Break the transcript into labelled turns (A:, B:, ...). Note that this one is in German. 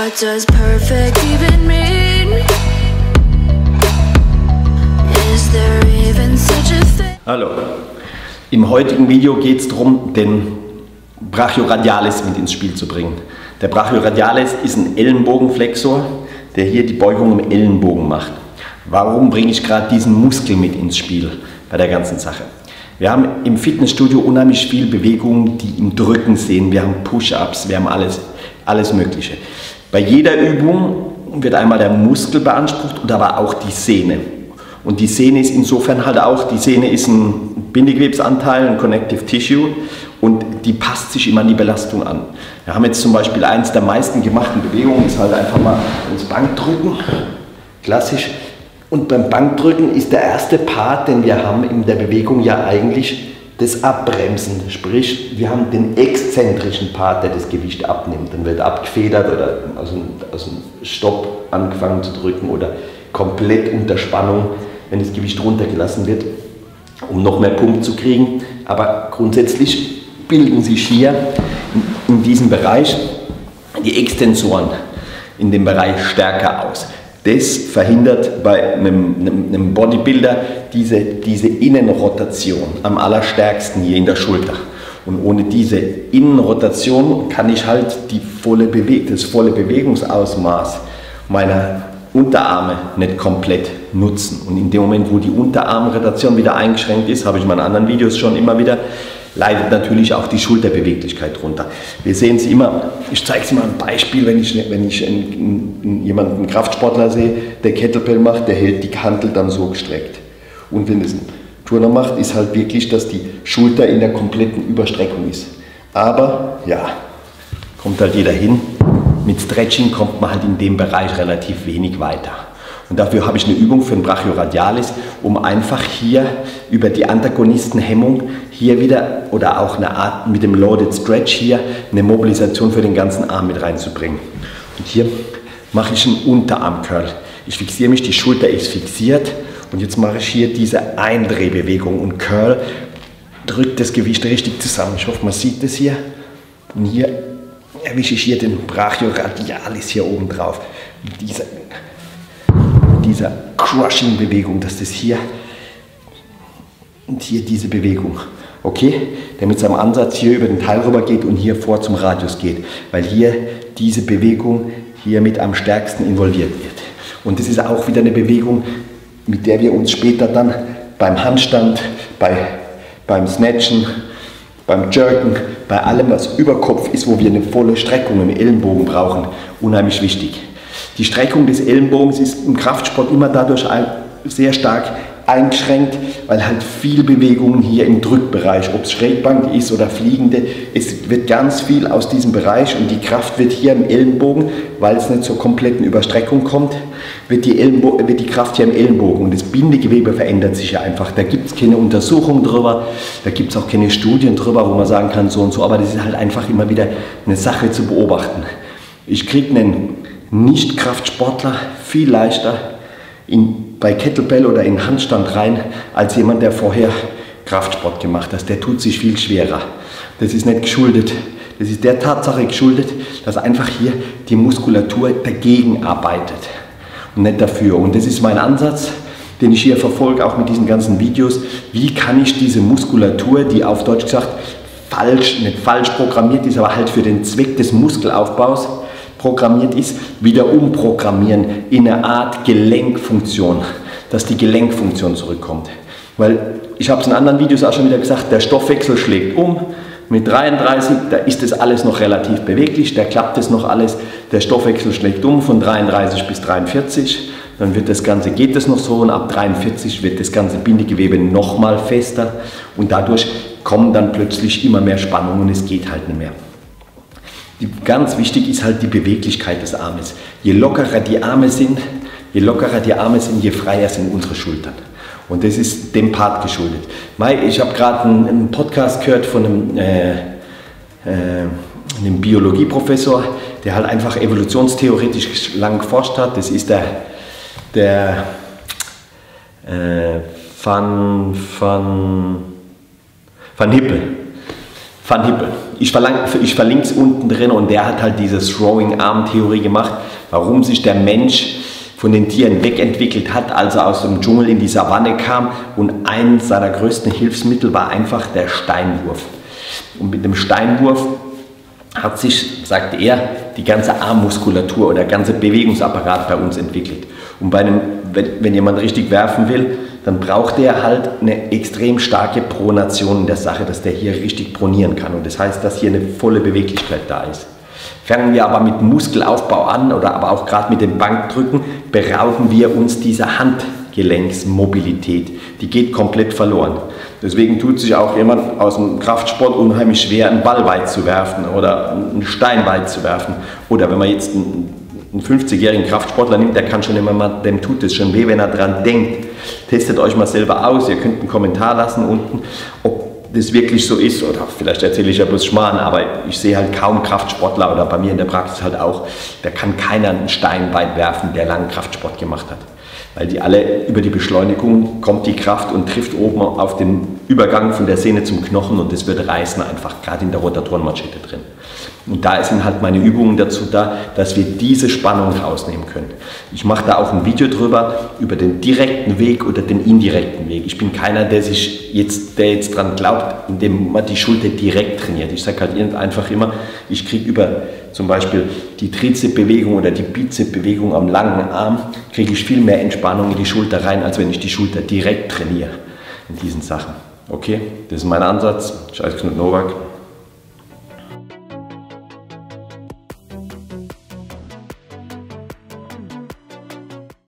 A: What does perfect even mean? Is there even such a thing?
B: Hallo, im heutigen Video geht es darum, den Brachioradialis mit ins Spiel zu bringen. Der Brachioradialis ist ein Ellenbogenflexor, der hier die Beugung im Ellenbogen macht. Warum bringe ich gerade diesen Muskel mit ins Spiel bei der ganzen Sache? Wir haben im Fitnessstudio unheimlich viel Bewegungen, die im Drücken sehen. Wir haben Push-Ups, wir haben alles Mögliche. Bei jeder Übung wird einmal der Muskel beansprucht und aber auch die Sehne. Und die Sehne ist insofern halt auch, die Sehne ist ein Bindegewebsanteil, ein Connective Tissue und die passt sich immer an die Belastung an. Wir haben jetzt zum Beispiel eins der meisten gemachten Bewegungen, ist halt einfach mal ins Bankdrücken, klassisch. Und beim Bankdrücken ist der erste Part, den wir haben in der Bewegung ja eigentlich das Abbremsen. Sprich, wir haben den exzentrischen Part, der das Gewicht abnimmt. Dann wird abgefedert oder aus dem Stopp angefangen zu drücken oder komplett unter Spannung, wenn das Gewicht runtergelassen wird, um noch mehr Pump zu kriegen. Aber grundsätzlich bilden sich hier in diesem Bereich die Extensoren in dem Bereich stärker aus. Das verhindert bei einem Bodybuilder diese Innenrotation am allerstärksten hier in der Schulter. Und ohne diese Innenrotation kann ich halt das volle Bewegungsausmaß meiner Unterarme nicht komplett nutzen. Und in dem Moment, wo die Unterarmrotation wieder eingeschränkt ist, habe ich in meinen anderen Videos schon immer wieder, leidet natürlich auch die Schulterbeweglichkeit runter. Wir sehen es immer, ich zeige es mal ein Beispiel, wenn ich jemanden, einen Kraftsportler sehe, der Kettlebell macht, der hält die Hantel dann so gestreckt. Und wenn es ein Turner macht, ist halt wirklich, dass die Schulter in der kompletten Überstreckung ist. Aber ja, kommt halt jeder hin. Mit Stretching kommt man halt in dem Bereich relativ wenig weiter. Und dafür habe ich eine Übung für den Brachioradialis, um einfach hier über die Antagonistenhemmung hier wieder oder auch eine Art mit dem Loaded Stretch hier eine Mobilisation für den ganzen Arm mit reinzubringen. Und hier mache ich einen Unterarm-Curl. Ich fixiere mich, die Schulter ist fixiert und jetzt mache ich hier diese Eindrehbewegung und Curl drückt das Gewicht richtig zusammen. Ich hoffe, man sieht das hier. Und hier erwische ich hier den Brachioradialis hier oben drauf. Dieser Crushing-Bewegung, dass das hier und hier diese Bewegung, okay, der mit seinem Ansatz hier über den Teil rüber geht und hier vor zum Radius geht, weil hier diese Bewegung hier mit am stärksten involviert wird. Und das ist auch wieder eine Bewegung, mit der wir uns später dann beim Handstand, beim Snatchen, beim Jerken, bei allem, was über Kopf ist, wo wir eine volle Streckung im Ellenbogen brauchen, unheimlich wichtig. Die Streckung des Ellenbogens ist im Kraftsport immer dadurch sehr stark eingeschränkt, weil halt viel Bewegungen hier im Drückbereich, ob es Schrägbank ist oder Fliegende, es wird ganz viel aus diesem Bereich und die Kraft wird hier im Ellenbogen, weil es nicht zur kompletten Überstreckung kommt, wird die Kraft hier im Ellenbogen und das Bindegewebe verändert sich ja einfach. Da gibt es keine Untersuchung drüber, da gibt es auch keine Studien drüber, wo man sagen kann so und so, aber das ist halt einfach immer wieder eine Sache zu beobachten. Ich kriege einen Nicht-Kraftsportler viel leichter bei Kettlebell oder in Handstand rein, als jemand, der vorher Kraftsport gemacht hat. Der tut sich viel schwerer. Das ist nicht geschuldet, das ist der Tatsache geschuldet, dass einfach hier die Muskulatur dagegen arbeitet und nicht dafür. Und das ist mein Ansatz, den ich hier verfolge, auch mit diesen ganzen Videos. Wie kann ich diese Muskulatur, die auf Deutsch gesagt nicht falsch programmiert ist, aber halt für den Zweck des Muskelaufbaus programmiert ist, wieder umprogrammieren in eine Art Gelenkfunktion, dass die Gelenkfunktion zurückkommt. Weil, ich habe es in anderen Videos auch schon wieder gesagt, der Stoffwechsel schlägt um. Mit 33, da ist das alles noch relativ beweglich, da klappt das noch alles. Der Stoffwechsel schlägt um von 33 bis 43, dann geht das noch so und ab 43 wird das ganze Bindegewebe nochmal fester und dadurch kommen dann plötzlich immer mehr Spannung und es geht halt nicht mehr. Ganz wichtig ist halt die Beweglichkeit des Armes. Je lockerer die Arme sind, je freier sind unsere Schultern. Und das ist dem Part geschuldet. Ich habe gerade einen Podcast gehört von einem Biologieprofessor, der halt einfach evolutionstheoretisch lang geforscht hat. Das ist der Van Hippel. Van Hippel. Ich verlinke es unten drin und der hat halt diese Throwing-Arm-Theorie gemacht, warum sich der Mensch von den Tieren wegentwickelt hat, als er aus dem Dschungel in die Savanne kam, und eines seiner größten Hilfsmittel war einfach der Steinwurf. Und mit dem Steinwurf hat sich, sagt er, die ganze Armmuskulatur oder der ganze Bewegungsapparat bei uns entwickelt. Und wenn jemand richtig werfen will, dann braucht er halt eine extrem starke Pronation in der Sache, dass der hier richtig pronieren kann. Und das heißt, dass hier eine volle Beweglichkeit da ist. Fangen wir aber mit Muskelaufbau an oder aber auch gerade mit dem Bankdrücken, berauben wir uns dieser Handgelenksmobilität. Die geht komplett verloren. Deswegen tut sich auch jemand aus dem Kraftsport unheimlich schwer, einen Ball weit zu werfen oder einen Stein weit zu werfen. Oder wenn man jetzt einen 50-jährigen Kraftsportler nimmt, der kann schon immer mal, dem tut es schon weh, wenn er dran denkt. Testet euch mal selber aus, ihr könnt einen Kommentar lassen unten, ob das wirklich so ist, oder vielleicht erzähle ich ja bloß Schmarrn, aber ich sehe halt kaum Kraftsportler oder bei mir in der Praxis halt auch, da kann keiner einen Stein weit werfen, der langen Kraftsport gemacht hat. Weil die alle über die Beschleunigung kommt die Kraft und trifft oben auf den Übergang von der Sehne zum Knochen und das wird reißen einfach, gerade in der Rotatorenmanschette drin. Und da sind halt meine Übungen dazu da, dass wir diese Spannung rausnehmen können. Ich mache da auch ein Video drüber, über den direkten Weg oder den indirekten Weg. Ich bin keiner, der jetzt dran glaubt, indem man die Schulter direkt trainiert. Ich sage halt einfach immer, ich kriege über zum Beispiel die Trizepsbewegung oder die Bizepsbewegung am langen Arm, kriege ich viel mehr Entspannung in die Schulter rein, als wenn ich die Schulter direkt trainiere in diesen Sachen. Okay, das ist mein Ansatz. Scheiß Knut Nowak.